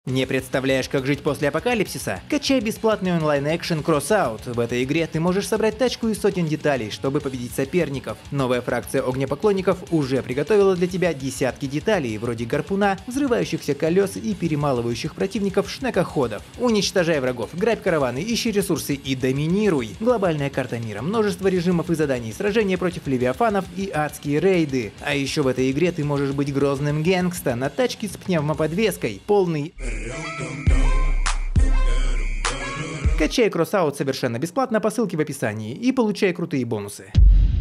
Не представляешь, как жить после апокалипсиса? Качай бесплатный онлайн-экшен Crossout. В этой игре ты можешь собрать тачку из сотен деталей, чтобы победить соперников. Новая фракция огнепоклонников уже приготовила для тебя десятки деталей, вроде гарпуна, взрывающихся колес и перемалывающих противников шнекоходов. Уничтожай врагов, грабь караваны, ищи ресурсы и доминируй. Глобальная карта мира, множество режимов и заданий, сражения против левиафанов и адские рейды. А еще в этой игре ты можешь быть грозным гэнгста на тачке с пневмоподвеской, полный... Качай Crossout совершенно бесплатно по ссылке в описании и получай крутые бонусы.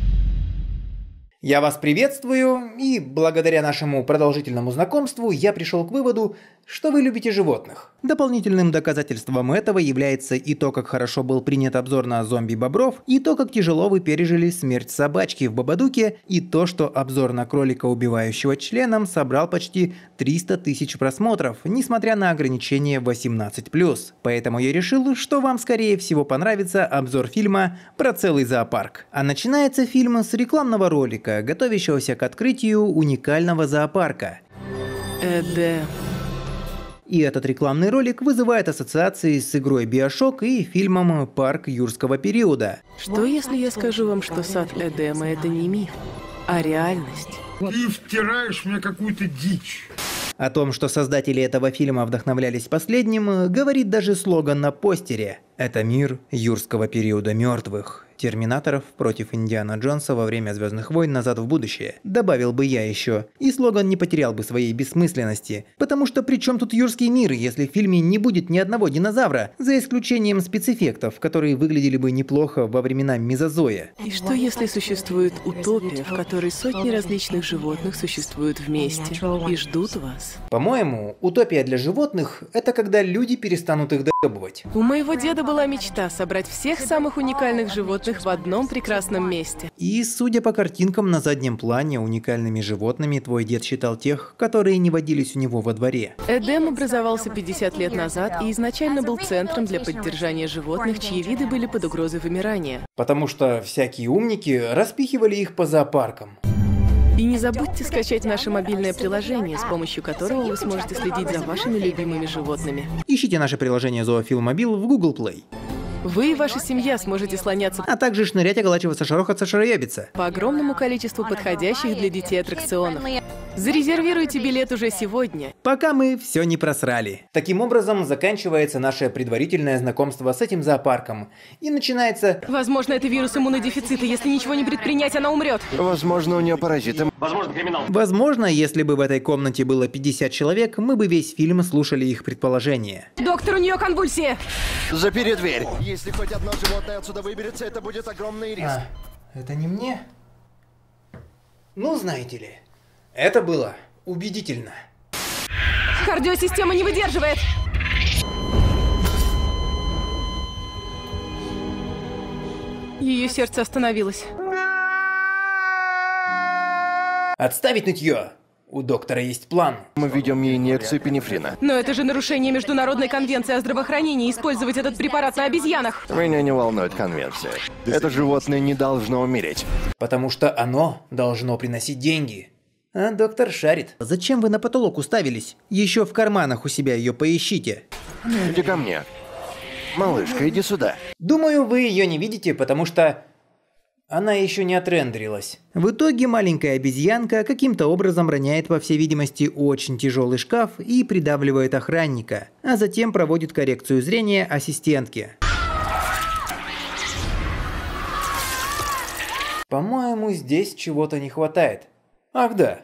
Я вас приветствую, и благодаря нашему продолжительному знакомству я пришел к выводу, что вы любите животных. Дополнительным доказательством этого является и то, как хорошо был принят обзор на зомби-бобров, и то, как тяжело вы пережили смерть собачки в Бабадуке, и то, что обзор на кролика, убивающего членом, собрал почти 300 тысяч просмотров, несмотря на ограничение 18+. Поэтому я решил, что вам скорее всего понравится обзор фильма про целый зоопарк. А начинается фильм с рекламного ролика, готовящегося к открытию уникального зоопарка. Эдем. И этот рекламный ролик вызывает ассоциации с игрой BioShock и фильмом «Парк юрского периода». Что если я скажу вам, что сад Эдема — это не миф, а реальность? Ты втираешь мне какую-то дичь. О том, что создатели этого фильма вдохновлялись последним, говорит даже слоган на постере. Это мир юрского периода мертвых. Терминаторов против Индиана Джонса во время Звездных войн «Назад в будущее». Добавил бы я еще. И слоган не потерял бы своей бессмысленности. Потому что при чем тут юрский мир, если в фильме не будет ни одного динозавра, за исключением спецэффектов, которые выглядели бы неплохо во времена Мезозоя. И что если существует утопия, в которой сотни различных животных существуют вместе и ждут вас? По-моему, утопия для животных – это когда люди перестанут их доебывать. У моего деда была мечта собрать всех самых уникальных животных в одном прекрасном месте. И, судя по картинкам на заднем плане, уникальными животными твой дед считал тех, которые не водились у него во дворе. Эдем образовался 50 лет назад и изначально был центром для поддержания животных, чьи виды были под угрозой вымирания. Потому что всякие умники распихивали их по зоопаркам. И не забудьте скачать наше мобильное приложение, с помощью которого вы сможете следить за вашими любимыми животными. Ищите наше приложение Zoophil Mobile в Google Play. Вы и ваша семья сможете слоняться, А также шнырять, оголачиваться, шарохаться, шароебиться. по огромному количеству подходящих для детей аттракционов. Зарезервируйте билет уже сегодня. Пока мы все не просрали. Таким образом, заканчивается наше предварительное знакомство с этим зоопарком. И начинается... Возможно, это вирус иммунодефицита. Если ничего не предпринять, она умрет. Возможно, у нее паразиты. Возможно, если бы в этой комнате было 50 человек, мы бы весь фильм слушали их предположения. Доктор, у нее конвульсия. Запери дверь. Если хоть одно животное отсюда выберется, это будет огромный риск. Это не мне? Ну, знаете ли, это было убедительно. Кардиосистема не выдерживает. Ее сердце остановилось. Отставить нытье! У доктора есть план. Мы введем ей инъекцию пенифрина. Но это же нарушение Международной конвенции о здравоохранении использовать этот препарат на обезьянах. Меня не волнует конвенция. Это животное не должно умереть. Потому что оно должно приносить деньги. А доктор шарит. Зачем вы на потолок уставились? Еще в карманах у себя ее поищите. Иди ко мне. Малышка, иди сюда. Думаю, вы ее не видите, потому что... она еще не отрендерилась. В итоге маленькая обезьянка каким-то образом роняет, по всей видимости, очень тяжелый шкаф и придавливает охранника, а затем проводит коррекцию зрения ассистентке. По-моему, здесь чего-то не хватает. Ах да.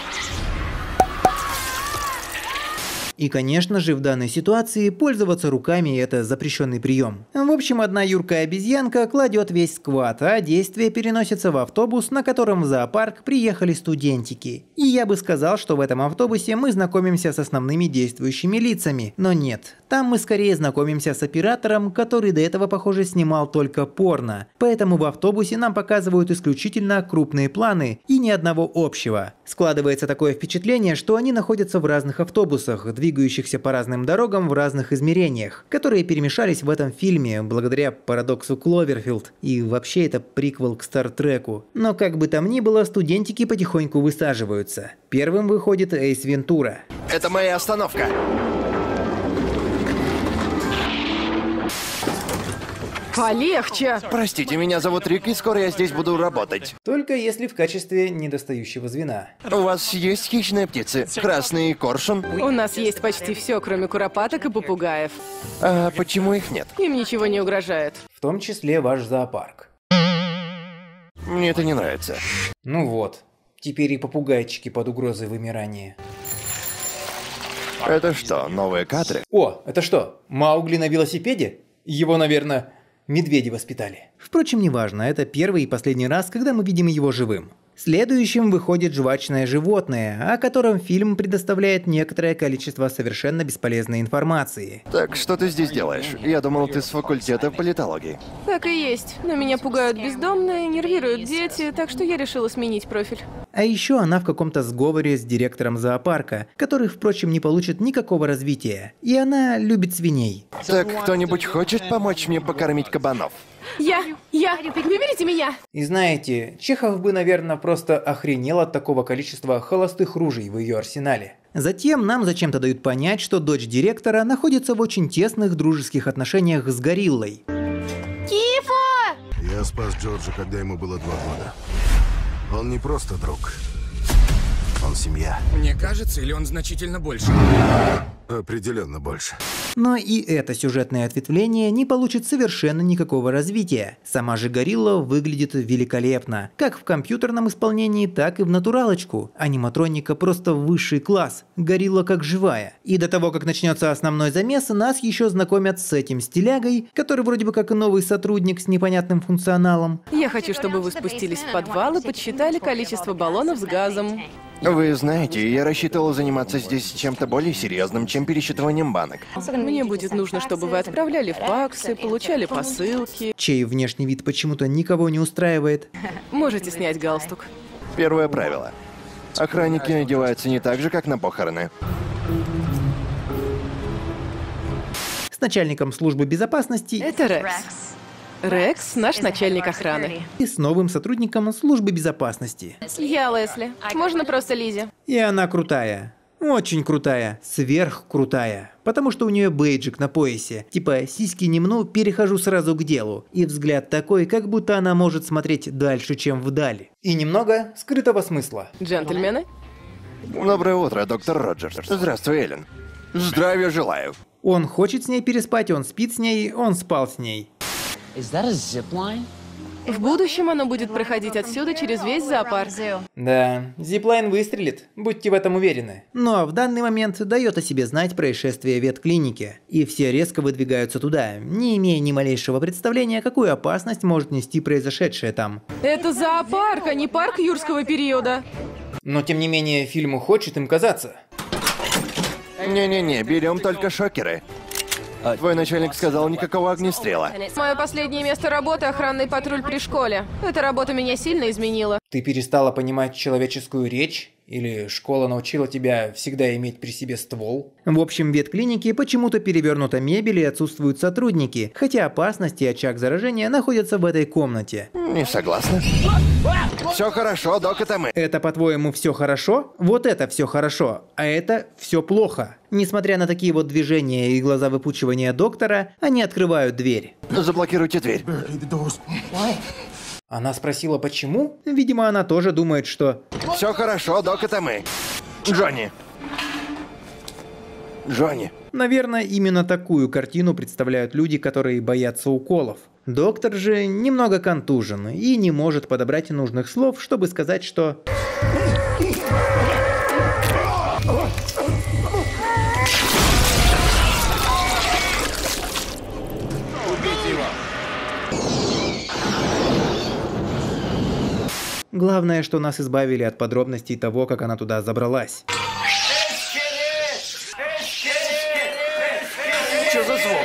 И, конечно же, в данной ситуации пользоваться руками – это запрещенный прием. В общем, одна юркая обезьянка кладет весь сквад, а действие переносится в автобус, на котором в зоопарк приехали студентики. И я бы сказал, что в этом автобусе мы знакомимся с основными действующими лицами. Но нет, там мы скорее знакомимся с оператором, который до этого, похоже, снимал только порно. Поэтому в автобусе нам показывают исключительно крупные планы и ни одного общего. Складывается такое впечатление, что они находятся в разных автобусах, двигающихся по разным дорогам в разных измерениях, которые перемешались в этом фильме благодаря парадоксу Кловерфилд, и вообще это приквел к Стартреку. Но как бы там ни было, студентики потихоньку высаживаются. Первым выходит Эйс Вентура. Это моя остановка. Полегче! Простите, меня зовут Рик, и скоро я здесь буду работать. Только если в качестве недостающего звена. У вас есть хищные птицы? Красный коршун? У нас есть почти все, кроме куропаток и попугаев. А почему их нет? Им ничего не угрожает. В том числе ваш зоопарк. Мне это не нравится. Ну вот. Теперь и попугайчики под угрозой вымирания. Это что, новые кадры? О, это что, Маугли на велосипеде? Его, наверное, медведи воспитали. Впрочем, неважно, это первый и последний раз, когда мы видим его живым. Следующим выходит жвачное животное, о котором фильм предоставляет некоторое количество совершенно бесполезной информации. Так, что ты здесь делаешь? Я думал, ты с факультета политологии. Так и есть. Но меня пугают бездомные, нервируют дети, так что я решила сменить профиль. А еще она в каком-то сговоре с директором зоопарка, который, впрочем, не получит никакого развития. И она любит свиней. Так, кто-нибудь хочет помочь мне покормить кабанов? Выберите меня! И знаете, Чехов бы, наверное, просто охренел от такого количества холостых ружей в ее арсенале. Затем нам зачем-то дают понять, что дочь директора находится в очень тесных дружеских отношениях с гориллой. Я спас Джорджа, когда ему было 2 года. Он не просто друг. Он семья. Мне кажется, или он значительно больше? Определенно больше. Но и это сюжетное ответвление не получит совершенно никакого развития. Сама же горилла выглядит великолепно, как в компьютерном исполнении, так и в натуралочку. Аниматроника просто высший класс, горилла как живая. И до того, как начнется основной замес, нас еще знакомят с этим стилягой, который вроде бы как новый сотрудник с непонятным функционалом. Я хочу, чтобы вы спустились в подвал и подсчитали количество баллонов с газом. Вы знаете, я рассчитывал заниматься здесь чем-то более серьезным, чем пересчитыванием банок. Мне будет нужно, чтобы вы отправляли факсы, получали посылки. Чей внешний вид почему-то никого не устраивает. Можете снять галстук. Первое правило. Охранники одеваются не так же, как на похороны. С начальником службы безопасности Это Рекс. Рекс – наш начальник охраны. и с новым сотрудником службы безопасности. Я Лесли. Можно просто Лизи. И она крутая. Очень крутая. Сверхкрутая. Потому что у нее бейджик на поясе. Типа сиськи не мну, перехожу сразу к делу. И взгляд такой, как будто она может смотреть дальше, чем вдаль. И немного скрытого смысла. Джентльмены? Доброе утро, доктор Роджерс. Здравствуй, Эллен. Здравия желаю. Он хочет с ней переспать, он спит с ней, он спал с ней. В будущем оно будет проходить отсюда через весь зоопарк. Да, зиплайн выстрелит, будьте в этом уверены. Ну а в данный момент дает о себе знать происшествие в ветклинике. И все резко выдвигаются туда, не имея ни малейшего представления, какую опасность может нести произошедшее там. Это зоопарк, а не парк юрского периода. Но тем не менее, фильму хочет им казаться. Не-не-не, берем только шокеры. Твой начальник сказал никакого огнестрела. Мое последнее место работы – охранный патруль при школе. Эта работа меня сильно изменила. Ты перестала понимать человеческую речь? Или школа научила тебя всегда иметь при себе ствол? В общем, в ветклинике почему-то перевернута мебель и отсутствуют сотрудники, хотя опасность и очаг заражения находятся в этой комнате. Не согласна. Все хорошо, док, это мы. Это, по-твоему, все хорошо? Вот это все хорошо, а это все плохо. Несмотря на такие вот движения и глаза выпучивания доктора, они открывают дверь. Заблокируйте дверь. Она спросила, почему? Видимо, она тоже думает, что... Все хорошо, док, это мы. Джонни. Джонни. Наверное, именно такую картину представляют люди, которые боятся уколов. Доктор же немного контужен и не может подобрать нужных слов, чтобы сказать, что... Главное, что нас избавили от подробностей того, как она туда забралась. Что за звук?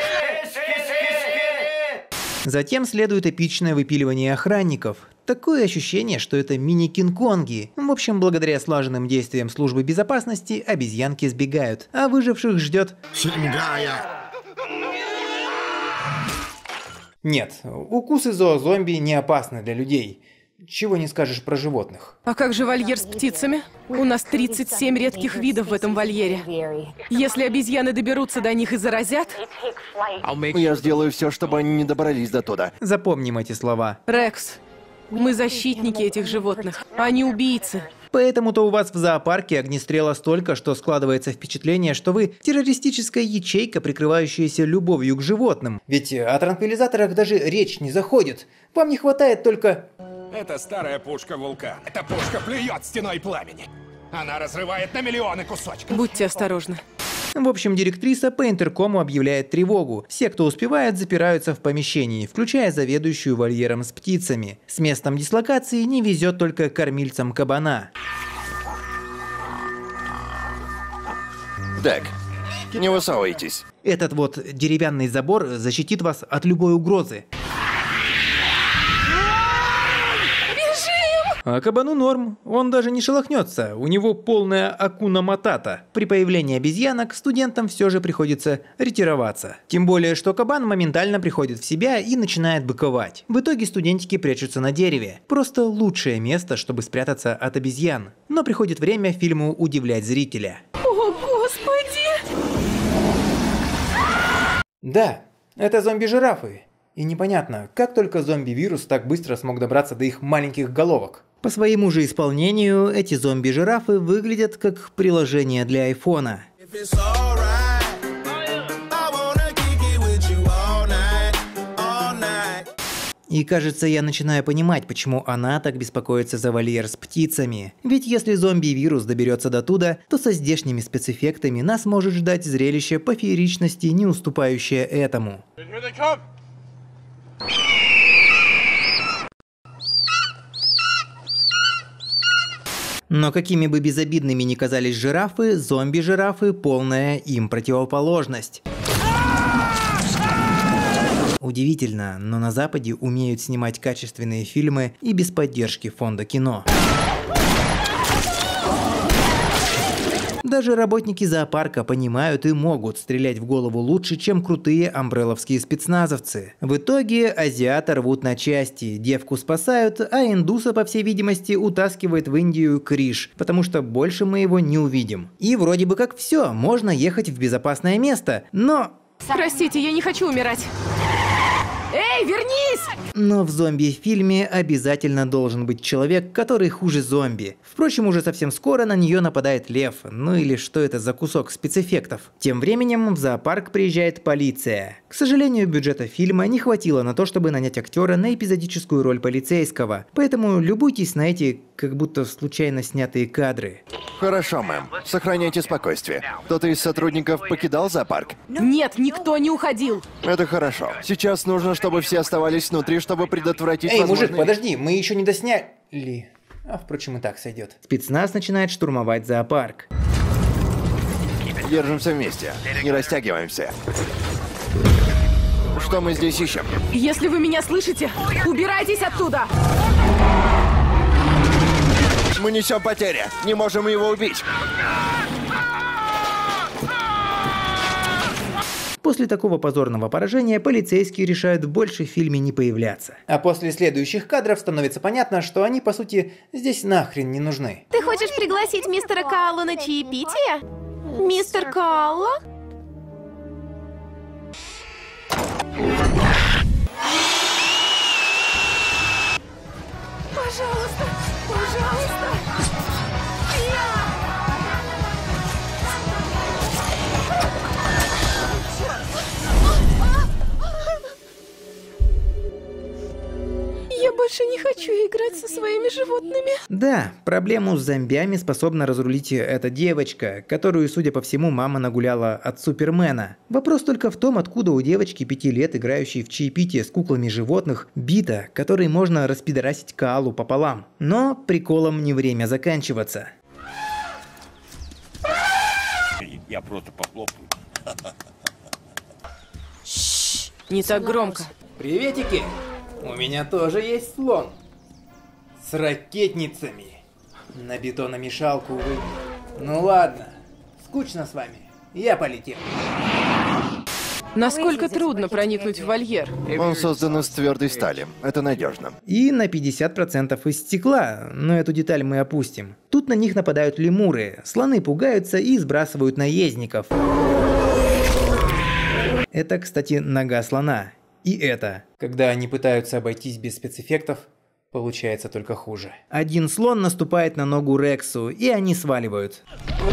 Затем следует эпичное выпиливание охранников. Такое ощущение, что это мини-кинг-конги. В общем, благодаря слаженным действиям службы безопасности, обезьянки сбегают, а выживших ждет... Нет, укусы зоозомби не опасны для людей. чего не скажешь про животных. А как же вольер с птицами? У нас 37 редких видов в этом вольере. Если обезьяны доберутся до них и заразят... Я сделаю все, чтобы они не добрались до туда. Запомним эти слова. Рекс, мы защитники этих животных, а не убийцы. Поэтому-то у вас в зоопарке огнестрела столько, что складывается впечатление, что вы террористическая ячейка, прикрывающаяся любовью к животным. Ведь о транквилизаторах даже речь не заходит. Вам не хватает только... Это старая пушка «Вулкан». Эта пушка плюет стеной пламени. Она разрывает на миллионы кусочков. Будьте осторожны. В общем, директриса по интеркому объявляет тревогу. Все, кто успевает, запираются в помещении, включая заведующую вольером с птицами. С местом дислокации не везет только кормильцам кабана. Так, не высовывайтесь. Этот вот деревянный забор защитит вас от любой угрозы. А кабану норм, он даже не шелохнется, у него полная акуна матата. При появлении обезьянок студентам все же приходится ретироваться. Тем более, что кабан моментально приходит в себя и начинает быковать. В итоге студентики прячутся на дереве. Просто лучшее место, чтобы спрятаться от обезьян. Но приходит время фильму удивлять зрителя. О, Господи! Да, это зомби-жирафы. И непонятно, как только зомби-вирус так быстро смог добраться до их маленьких головок. По своему же исполнению, эти зомби-жирафы выглядят как приложение для айфона. И кажется, я начинаю понимать, почему она так беспокоится за вольер с птицами. Ведь если зомби-вирус доберется до туда, то со здешними спецэффектами нас может ждать зрелище по фееричности, не уступающее этому. Но какими бы безобидными ни казались жирафы, зомби-жирафы – полная им противоположность. Удивительно, но на Западе умеют снимать качественные фильмы и без поддержки фонда кино. Даже работники зоопарка понимают и могут стрелять в голову лучше, чем крутые амбрелловские спецназовцы. В итоге азиата рвут на части, девку спасают, а индуса, по всей видимости, утаскивает в Индию Криш, потому что больше мы его не увидим. И вроде бы как все, можно ехать в безопасное место, но... Простите, я не хочу умирать. Эй, вернись! Но в зомби-фильме обязательно должен быть человек, который хуже зомби. Впрочем, уже совсем скоро на нее нападает лев, ну или что это за кусок спецэффектов. Тем временем в зоопарк приезжает полиция. К сожалению, бюджета фильма не хватило на то, чтобы нанять актера на эпизодическую роль полицейского, поэтому любуйтесь на эти, как будто случайно снятые кадры. Хорошо, мэм. Сохраняйте спокойствие. Кто-то из сотрудников покидал зоопарк? Нет, никто не уходил. Это хорошо. Сейчас нужно, чтобы все оставались внутри, чтобы предотвратить возможные... Мужик, подожди, мы еще не досняли. А впрочем, и так сойдет. Спецназ начинает штурмовать зоопарк. Держимся вместе. Не растягиваемся. Что мы здесь ищем? Если вы меня слышите, убирайтесь оттуда! Мы несем потери. Не можем его убить. После такого позорного поражения полицейские решают больше в фильме не появляться. А после следующих кадров становится понятно, что они, по сути, здесь нахрен не нужны. Ты хочешь пригласить мистера Каалла на чаепитие? Мистер Каалла? Пожалуйста, пожалуйста. Я больше не хочу играть со своими животными. Да, проблему с зомбями способна разрулить эта девочка, которую, судя по всему, мама нагуляла от Супермена. Вопрос только в том, откуда у девочки 5 лет, играющей в чаепитие с куклами животных, бита, которой можно распидорасить Каалу пополам. Но приколом не время заканчиваться. Я просто похлопаю. Не так громко. Приветики! У меня тоже есть слон. С ракетницами. На бетономешалку вы... Ну ладно, скучно с вами. Я полетел. Насколько трудно проникнуть в вольер? Он создан из твердой стали. Это надежно. И на 50% из стекла, но эту деталь мы опустим. Тут на них нападают лемуры, слоны пугаются и сбрасывают наездников. Это, кстати, нога слона. И это. Когда они пытаются обойтись без спецэффектов, получается только хуже. Один слон наступает на ногу Рексу, и они сваливают.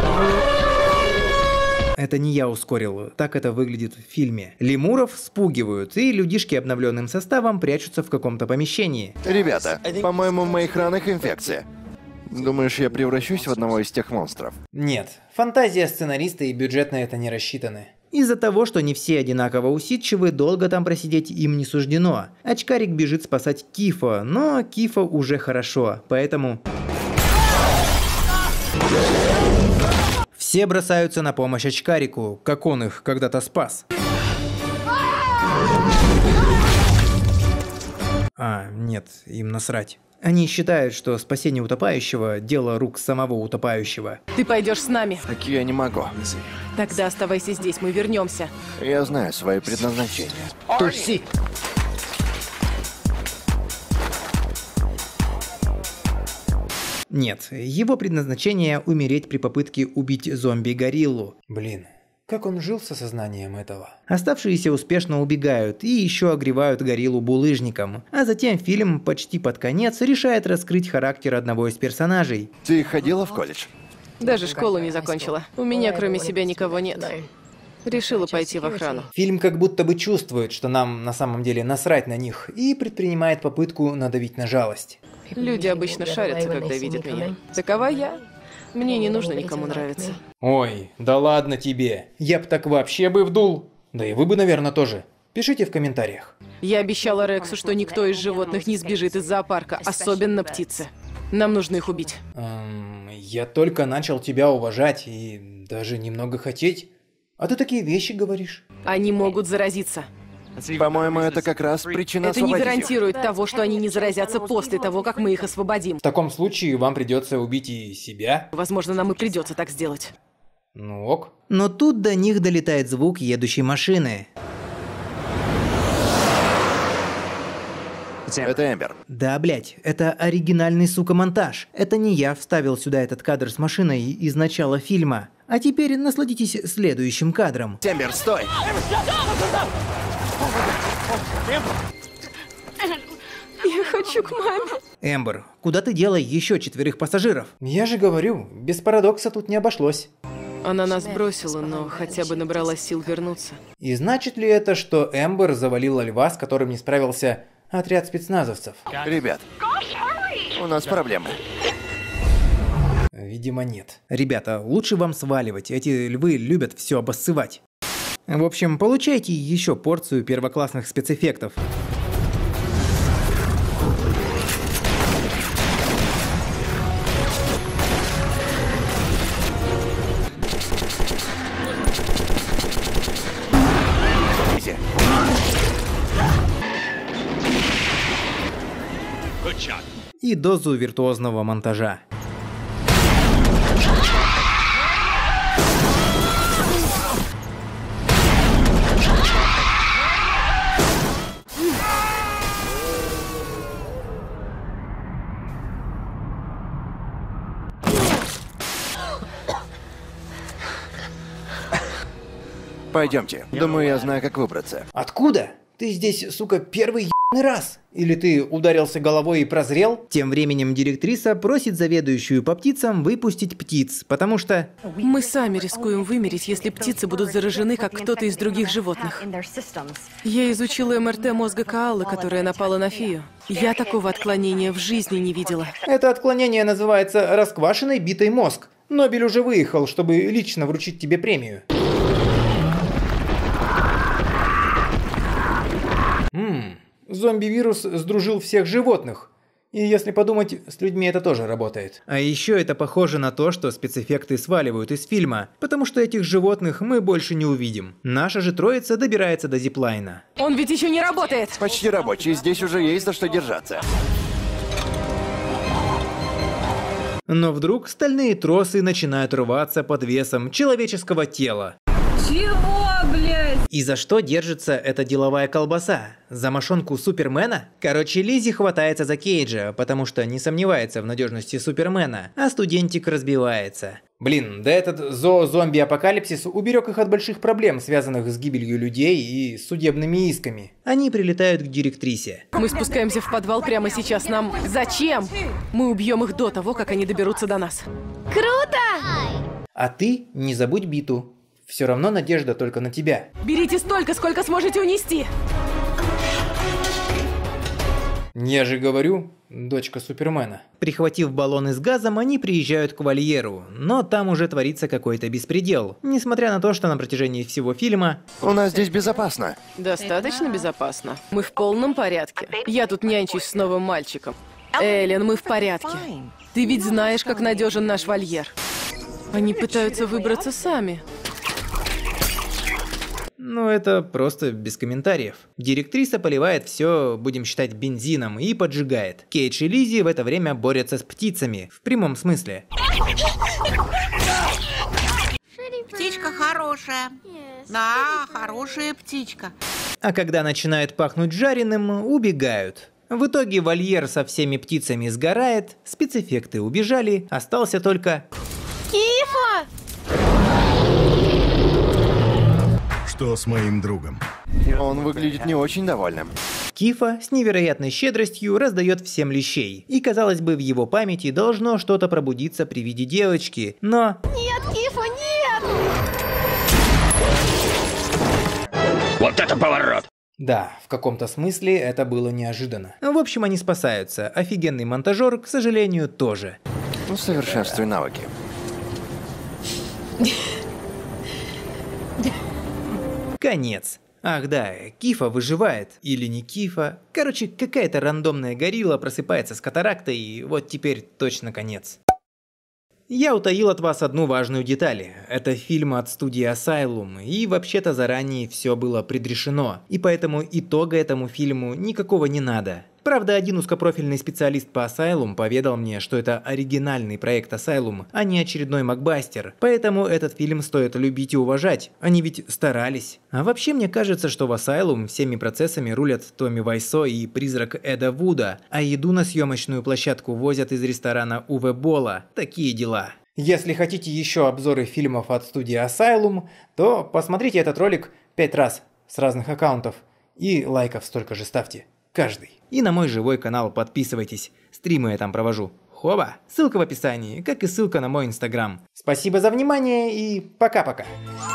Это не я ускорил, так это выглядит в фильме. Лемуров спугивают, и людишки обновленным составом прячутся в каком-то помещении. Ребята, по-моему, в моих ранах инфекция. Думаешь, я превращусь в одного из тех монстров? Нет, фантазия сценариста и бюджет на это не рассчитаны. Из-за того, что не все одинаково усидчивы, долго там просидеть им не суждено. Очкарик бежит спасать Кифа, но Кифа уже хорошо, поэтому... Все бросаются на помощь очкарику, как он их когда-то спас. Нет, им насрать. Они считают, что спасение утопающего – дело рук самого утопающего. Ты пойдешь с нами. Так я не могу. Тогда оставайся здесь, мы вернемся. Я знаю свое предназначение. Туси. Нет, его предназначение – умереть при попытке убить зомби-гориллу. Блин, как он жил с осознанием этого? Оставшиеся успешно убегают и еще огревают гориллу булыжником. А затем фильм почти под конец решает раскрыть характер одного из персонажей. Ты ходила в колледж? Даже школу не закончила. У меня кроме себя никого нет. Решила пойти в охрану. Фильм как будто бы чувствует, что нам на самом деле насрать на них, и предпринимает попытку надавить на жалость. Люди обычно шарятся, когда видят меня. Такова я. Мне не нужно никому нравиться. Ой, да ладно тебе. Я б так вообще бы вдул. Да и вы бы, наверное, тоже. Пишите в комментариях. Я обещала Рексу, что никто из животных не сбежит из зоопарка, особенно птицы. Нам нужно их убить. Я только начал тебя уважать и даже немного хотеть. А ты такие вещи говоришь. Они могут заразиться. По-моему, это как раз причина Это не освободить их. гарантирует того, что они не заразятся после того, как мы их освободим. В таком случае вам придется убить и себя. Возможно, нам и придется так сделать. Ну ок. Но тут до них долетает звук едущей машины. Это Эмбер. Да, блять, это оригинальный, сука, монтаж. Это не я вставил сюда этот кадр с машиной из начала фильма. А теперь насладитесь следующим кадром. Эмбер, стой! Я хочу к маме. Эмбер, куда ты дела еще 4 пассажиров? Я же говорю, без парадокса тут не обошлось. Она нас бросила, но хотя бы набрала сил вернуться. И значит ли это, что Эмбер завалила льва, с которым не справился отряд спецназовцев? Ребят, у нас проблемы. Видимо, нет. Ребята, лучше вам сваливать, эти львы любят все обоссывать. В общем, получайте еще порцию первоклассных спецэффектов. И дозу виртуозного монтажа. Пойдемте. Думаю, я знаю, как выбраться. Откуда? Ты здесь, сука, первый ебаный раз? Или ты ударился головой и прозрел? Тем временем директриса просит заведующую по птицам выпустить птиц, потому что... Мы сами рискуем вымереть, если птицы будут заражены, как кто-то из других животных. Я изучила МРТ мозга коалы, которая напала на Фию. Я такого отклонения в жизни не видела. Это отклонение называется расквашенный битый мозг. Нобель уже выехал, чтобы лично вручить тебе премию. Зомби-вирус сдружил всех животных. И если подумать, с людьми это тоже работает. А еще это похоже на то, что спецэффекты сваливают из фильма, потому что этих животных мы больше не увидим. Наша же троица добирается до зиплайна. Он ведь еще не работает! Почти рабочий, здесь уже есть за что держаться. Но вдруг стальные тросы начинают рваться под весом человеческого тела. Чего, блядь? И за что держится эта деловая колбаса? За мошонку Супермена? Короче, Лиззи хватается за Кейджа, потому что не сомневается в надежности Супермена, а студентик разбивается. Блин, да этот зомби-апокалипсис уберег их от больших проблем, связанных с гибелью людей и судебными исками. Они прилетают к директрисе. Мы спускаемся в подвал прямо сейчас. Нам зачем? Мы убьем их до того, как они доберутся до нас. Круто! А ты не забудь биту. Все равно надежда только на тебя. Берите столько, сколько сможете унести. Я же говорю, дочка Супермена. Прихватив баллоны с газом, они приезжают к вольеру, но там уже творится какой-то беспредел. Несмотря на то, что на протяжении всего фильма... У нас здесь безопасно. Достаточно безопасно. Мы в полном порядке. Я тут нянчусь с новым мальчиком. Эллен, мы в порядке. Ты ведь знаешь, как надежен наш вольер. Они пытаются выбраться сами. Ну, это просто без комментариев. Директриса поливает все, будем считать, бензином и поджигает. Кейдж и Лиззи в это время борются с птицами, в прямом смысле. Птичка хорошая. Да, хорошая птичка. А когда начинает пахнуть жареным, убегают. В итоге вольер со всеми птицами сгорает, спецэффекты убежали, остался только... Кифа! Что с моим другом? Он выглядит не очень довольным. Кифа с невероятной щедростью раздает всем лещей. И, казалось бы, в его памяти должно что-то пробудиться при виде девочки, но... Нет, Кифа, нет! Вот это поворот! Да, в каком-то смысле это было неожиданно. В общем, они спасаются. Офигенный монтажер, к сожалению, тоже. Усовершенствуй навыки. Конец. Ах да, Кифа выживает. Или не Кифа. Короче, какая-то рандомная горилла просыпается с катарактой, и вот теперь точно конец. Я утаил от вас одну важную деталь. Это фильм от студии Asylum, и вообще-то заранее все было предрешено. И поэтому итога этому фильму никакого не надо. Правда, один узкопрофильный специалист по Asylum поведал мне, что это оригинальный проект Asylum, а не очередной макбастер. Поэтому этот фильм стоит любить и уважать. Они ведь старались. А вообще мне кажется, что в Asylum всеми процессами рулят Томми Вайсо и призрак Эда Вуда, а еду на съемочную площадку возят из ресторана Уве Болла. Такие дела. Если хотите еще обзоры фильмов от студии Asylum, то посмотрите этот ролик 5 раз с разных аккаунтов. И лайков столько же ставьте. Каждый. И на мой живой канал подписывайтесь. Стримы я там провожу. Хоба! Ссылка в описании, как и ссылка на мой инстаграм. Спасибо за внимание и пока-пока.